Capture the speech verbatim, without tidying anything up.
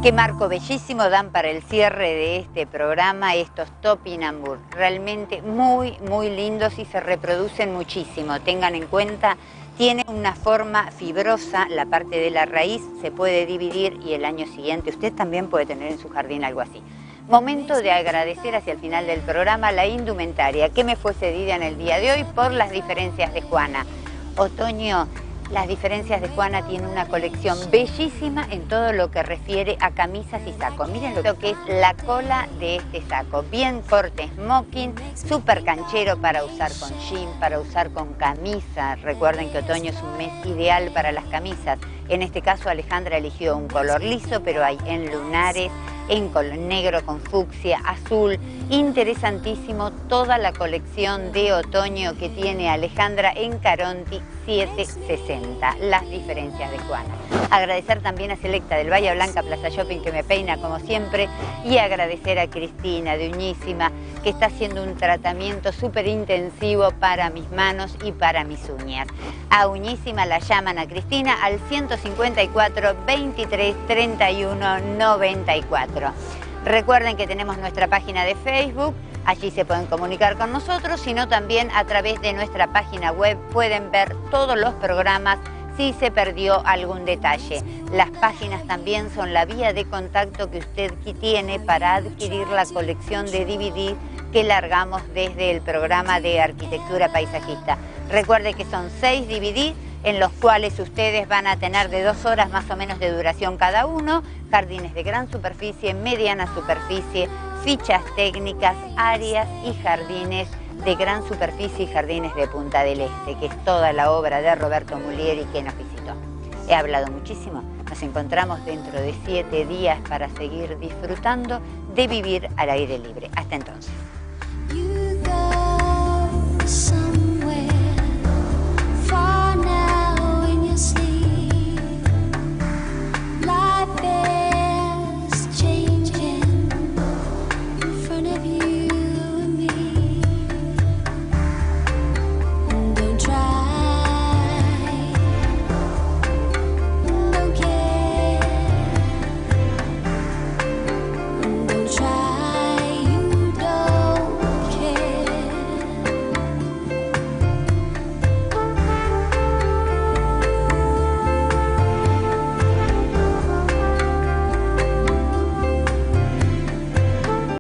Qué marco bellísimo dan para el cierre de este programa estos topinambur. Realmente muy, muy lindos y se reproducen muchísimo. Tengan en cuenta, tiene una forma fibrosa, la parte de la raíz se puede dividir y el año siguiente usted también puede tener en su jardín algo así. Momento de agradecer hacia el final del programa la indumentaria que me fue cedida en el día de hoy por las diferencias de Juana. Otoño, las diferencias de Juana tienen una colección bellísima en todo lo que refiere a camisas y sacos. Miren lo que es la cola de este saco. Bien corte smoking, súper canchero para usar con jean, para usar con camisa. Recuerden que otoño es un mes ideal para las camisas. En este caso Alejandra eligió un color liso, pero hay en lunares, en color negro con fucsia, azul. Interesantísimo toda la colección de otoño que tiene Alejandra en Caronti setecientos sesenta. Las diferencias de Juana. Agradecer también a Selecta del Bahía Blanca Plaza Shopping que me peina como siempre y agradecer a Cristina de Uñísima que está haciendo un tratamiento súper intensivo para mis manos y para mis uñas. A Uñísima la llaman a Cristina al ciento cincuenta y cuatro, veintitrés, treinta y uno, noventa y cuatro. Recuerden que tenemos nuestra página de Facebook, allí se pueden comunicar con nosotros, sino también a través de nuestra página web pueden ver todos los programas si se perdió algún detalle. Las páginas también son la vía de contacto que usted tiene para adquirir la colección de D V D que largamos desde el programa de Arquitectura Paisajista. Recuerde que son seis D V D en los cuales ustedes van a tener de dos horas más o menos de duración cada uno, jardines de gran superficie, mediana superficie, fichas técnicas, áreas y jardines de gran superficie y jardines de Punta del Este, que es toda la obra de Roberto Mulieri que nos visitó. He hablado muchísimo, nos encontramos dentro de siete días para seguir disfrutando de vivir al aire libre. Hasta entonces.